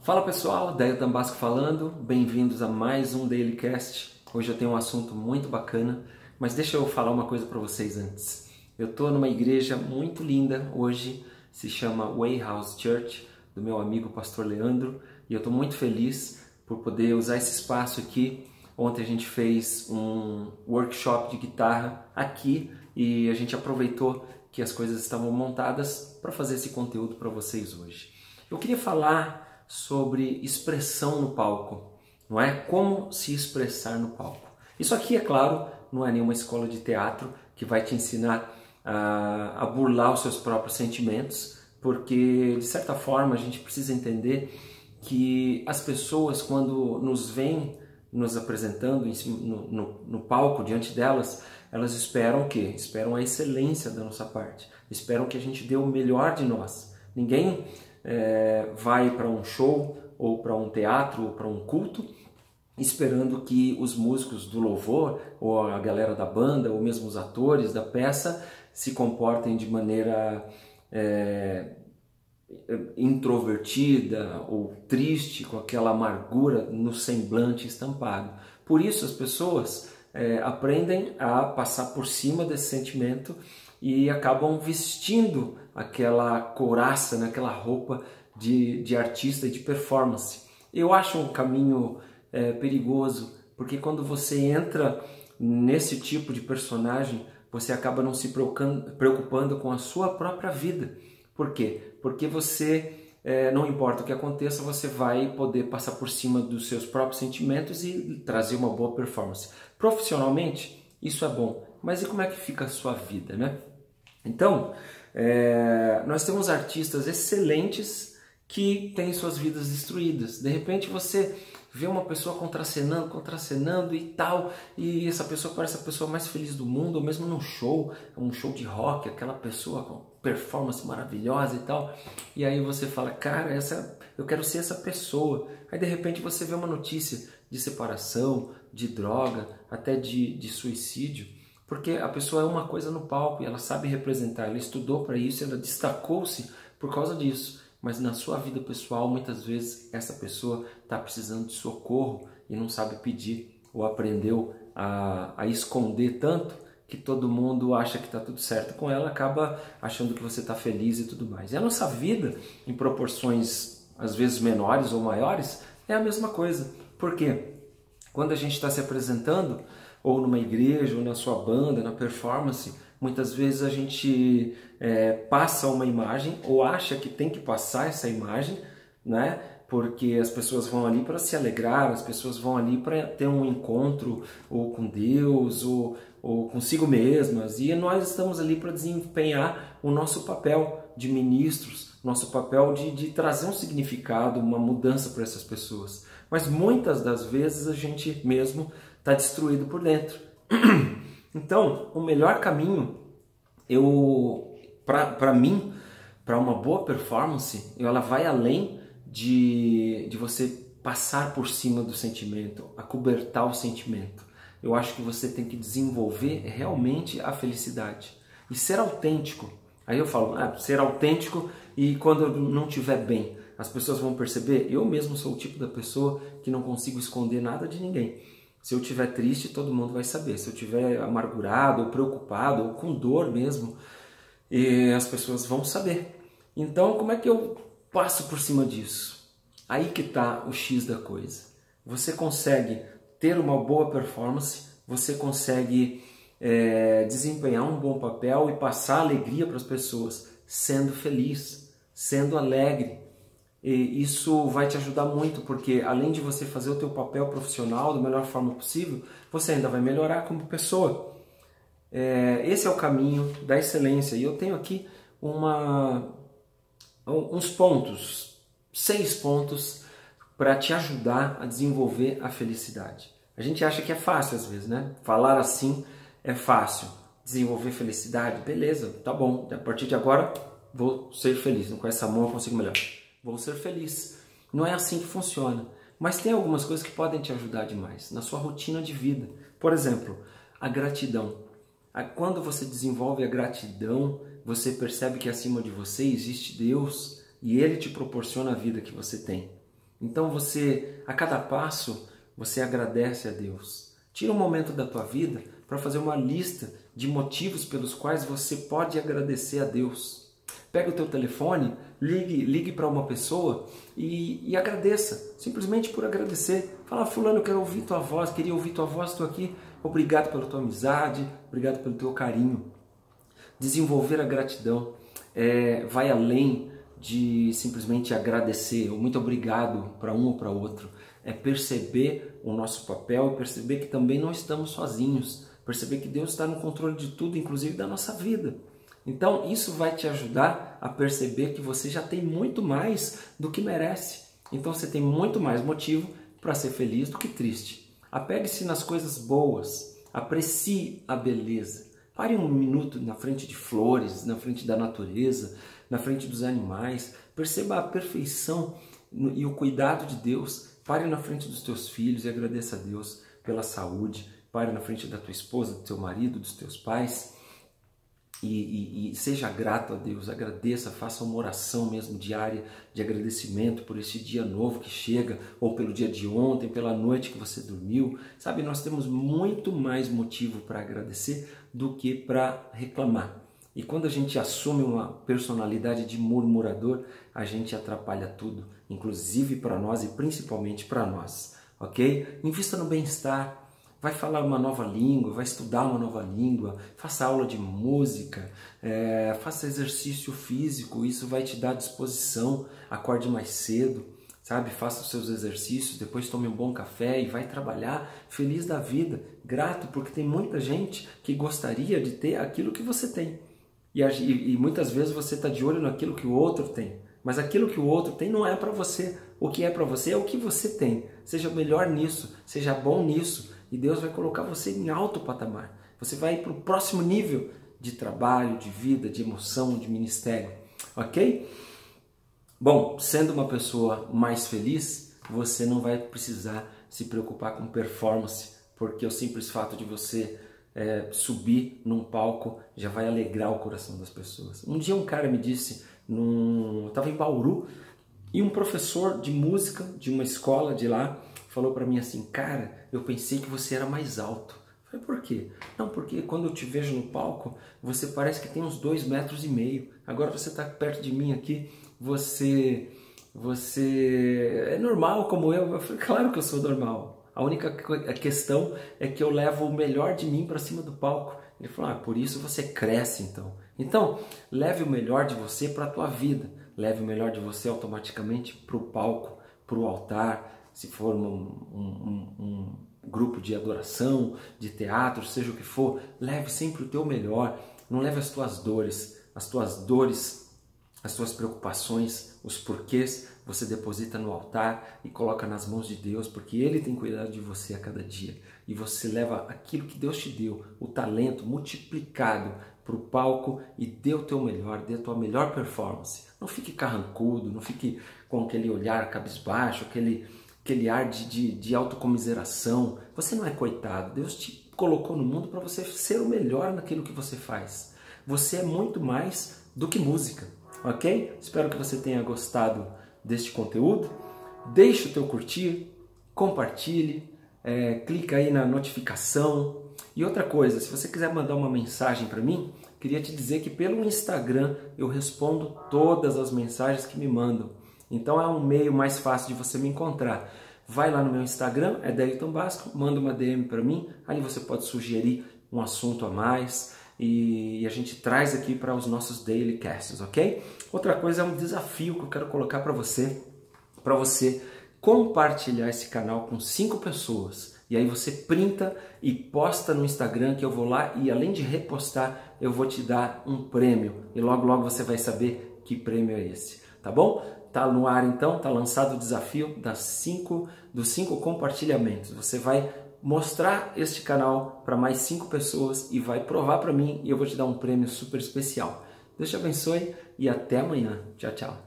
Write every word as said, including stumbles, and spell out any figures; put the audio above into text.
Fala pessoal, Daio Tambasco falando, bem-vindos a mais um Dailycast. Hoje eu tenho um assunto muito bacana, mas deixa eu falar uma coisa para vocês antes. Eu estou numa igreja muito linda hoje, se chama Way House Church, do meu amigo pastor Leandro, e eu estou muito feliz por poder usar esse espaço aqui. Ontem a gente fez um workshop de guitarra aqui e a gente aproveitou que as coisas estavam montadas para fazer esse conteúdo para vocês hoje. Eu queria falar sobre expressão no palco, não é? Como se expressar no palco. Isso aqui, é claro, não é nenhuma escola de teatro que vai te ensinar a, a burlar os seus próprios sentimentos, porque, de certa forma, a gente precisa entender que as pessoas, quando nos veem nos apresentando no, no, no palco, diante delas, elas esperam o quê? Esperam a excelência da nossa parte, esperam que a gente dê o melhor de nós. Ninguém É, vai para um show ou para um teatro ou para um culto esperando que os músicos do louvor ou a galera da banda ou mesmo os atores da peça se comportem de maneira é, introvertida ou triste, com aquela amargura no semblante estampado. Por isso as pessoas é, aprendem a passar por cima desse sentimento e acabam vestindo aquela couraça, né? Aquela roupa de, de artista e de performance. Eu acho um caminho é, perigoso, porque quando você entra nesse tipo de personagem, você acaba não se preocupando, preocupando com a sua própria vida. Por quê? Porque você, é, não importa o que aconteça, você vai poder passar por cima dos seus próprios sentimentos e trazer uma boa performance. Profissionalmente, isso é bom, mas e como é que fica a sua vida, né? Então, é, nós temos artistas excelentes que têm suas vidas destruídas. De repente você vê uma pessoa contracenando, contracenando e tal, e essa pessoa parece a pessoa mais feliz do mundo, ou mesmo num show, um show de rock, aquela pessoa com performance maravilhosa e tal, e aí você fala, cara, essa, eu quero ser essa pessoa. Aí de repente você vê uma notícia de separação, de droga, até de, de suicídio, porque a pessoa é uma coisa no palco e ela sabe representar, ela estudou para isso, ela destacou-se por causa disso. Mas na sua vida pessoal, muitas vezes, essa pessoa está precisando de socorro e não sabe pedir, ou aprendeu a, a esconder tanto que todo mundo acha que está tudo certo com ela, acaba achando que você está feliz e tudo mais. E a nossa vida, em proporções às vezes menores ou maiores, é a mesma coisa. Por quê? Quando a gente está se apresentando, ou numa igreja, ou na sua banda, na performance, muitas vezes a gente é, passa uma imagem, ou acha que tem que passar essa imagem, né? Porque as pessoas vão ali para se alegrar, as pessoas vão ali para ter um encontro ou com Deus, ou, ou consigo mesmas, e nós estamos ali para desempenhar o nosso papel de ministros, nosso papel de, de trazer um significado, uma mudança para essas pessoas. Mas muitas das vezes a gente mesmo está destruído por dentro. Então, o melhor caminho, eu, para mim, para uma boa performance, ela vai além de, de você passar por cima do sentimento, acobertar o sentimento. Eu acho que você tem que desenvolver realmente a felicidade e ser autêntico. Aí eu falo, ah, ser autêntico e quando eu não estiver bem, as pessoas vão perceber. Eu mesmo sou o tipo da pessoa que não consigo esconder nada de ninguém. Se eu estiver triste, todo mundo vai saber. Se eu estiver amargurado, ou preocupado, ou com dor mesmo, e as pessoas vão saber. Então, como é que eu passo por cima disso? Aí que está o X da coisa. Você consegue ter uma boa performance, você consegue é, desempenhar um bom papel e passar alegria para as pessoas, sendo feliz, sendo alegre. E isso vai te ajudar muito, porque além de você fazer o teu papel profissional da melhor forma possível, você ainda vai melhorar como pessoa. É, esse é o caminho da excelência. E eu tenho aqui uma, uns pontos, seis pontos para te ajudar a desenvolver a felicidade. A gente acha que é fácil às vezes, né? Falar assim é fácil. Desenvolver felicidade, beleza, tá bom. A partir de agora vou ser feliz. Com essa mão eu consigo melhor. Vou ser feliz. Não é assim que funciona. Mas tem algumas coisas que podem te ajudar demais na sua rotina de vida. Por exemplo, a gratidão. Quando você desenvolve a gratidão, você percebe que acima de você existe Deus e Ele te proporciona a vida que você tem. Então você, a cada passo, você agradece a Deus. Tira um momento da tua vida para fazer uma lista de motivos pelos quais você pode agradecer a Deus. Pega o teu telefone, ligue, ligue para uma pessoa e, e agradeça, simplesmente por agradecer. Fala, fulano, eu quero ouvir tua voz, queria ouvir tua voz, estou aqui. Obrigado pela tua amizade, obrigado pelo teu carinho. Desenvolver a gratidão é, vai além de simplesmente agradecer, ou muito obrigado para um ou para outro. É perceber o nosso papel e perceber que também não estamos sozinhos. Perceber que Deus está no controle de tudo, inclusive da nossa vida. Então isso vai te ajudar a perceber que você já tem muito mais do que merece. Então você tem muito mais motivo para ser feliz do que triste. Apegue-se nas coisas boas, aprecie a beleza. Pare um minuto na frente de flores, na frente da natureza, na frente dos animais. Perceba a perfeição e o cuidado de Deus. Pare na frente dos teus filhos e agradeça a Deus pela saúde. Pare na frente da tua esposa, do teu marido, dos teus pais e, e, e seja grato a Deus, agradeça, faça uma oração mesmo diária de agradecimento por esse dia novo que chega, ou pelo dia de ontem, pela noite que você dormiu. Sabe, nós temos muito mais motivo para agradecer do que para reclamar. E quando a gente assume uma personalidade de murmurador, a gente atrapalha tudo, inclusive para nós e principalmente para nós, ok? Invista no bem-estar. Vai falar uma nova língua, vai estudar uma nova língua, faça aula de música, é, faça exercício físico, isso vai te dar disposição, acorde mais cedo, sabe? Faça os seus exercícios, depois tome um bom café e vai trabalhar feliz da vida, grato, porque tem muita gente que gostaria de ter aquilo que você tem. E, e muitas vezes você está de olho naquilo que o outro tem, mas aquilo que o outro tem não é para você. O que é para você é o que você tem. Seja melhor nisso, seja bom nisso. E Deus vai colocar você em alto patamar. Você vai para o próximo nível de trabalho, de vida, de emoção, de ministério. Ok? Bom, sendo uma pessoa mais feliz, você não vai precisar se preocupar com performance, porque o simples fato de você é, subir num palco já vai alegrar o coração das pessoas. Um dia um cara me disse, num... eu estava em Bauru, e um professor de música de uma escola de lá falou para mim assim, cara, eu pensei que você era mais alto. Eu falei, por quê? Não, porque quando eu te vejo no palco, você parece que tem uns dois metros e meio. Agora você está perto de mim aqui, você, você é normal como eu. Eu falei, claro que eu sou normal. A única questão é que eu levo o melhor de mim para cima do palco. Ele falou, ah, por isso você cresce então. Então, leve o melhor de você para a tua vida. Leve o melhor de você automaticamente para o palco, para o altar. Se for um, um, um grupo de adoração, de teatro, seja o que for, leve sempre o teu melhor. Não leve as tuas dores, as tuas dores, as tuas preocupações, os porquês, você deposita no altar e coloca nas mãos de Deus, porque Ele tem cuidado de você a cada dia. E você leva aquilo que Deus te deu, o talento multiplicado para o palco e dê o teu melhor, dê a tua melhor performance. Não fique carrancudo, não fique com aquele olhar cabisbaixo, aquele... aquele ar de, de, de autocomiseração. Você não é coitado. Deus te colocou no mundo para você ser o melhor naquilo que você faz. Você é muito mais do que música, ok? Espero que você tenha gostado deste conteúdo. Deixe o teu curtir, compartilhe, é, clica aí na notificação. E outra coisa, se você quiser mandar uma mensagem para mim, queria te dizer que pelo Instagram eu respondo todas as mensagens que me mandam. Então é um meio mais fácil de você me encontrar. Vai lá no meu Instagram, é Deliton Basco, manda uma D M para mim, ali você pode sugerir um assunto a mais e a gente traz aqui para os nossos Daily Casts, ok? Outra coisa é um desafio que eu quero colocar para você, para você compartilhar esse canal com cinco pessoas. E aí você printa e posta no Instagram que eu vou lá e além de repostar, eu vou te dar um prêmio. E logo logo você vai saber que prêmio é esse, tá bom? Tá no ar então, tá lançado o desafio das cinco, dos cinco compartilhamentos. Você vai mostrar este canal para mais cinco pessoas e vai provar para mim e eu vou te dar um prêmio super especial. Deus te abençoe e até amanhã. Tchau, tchau.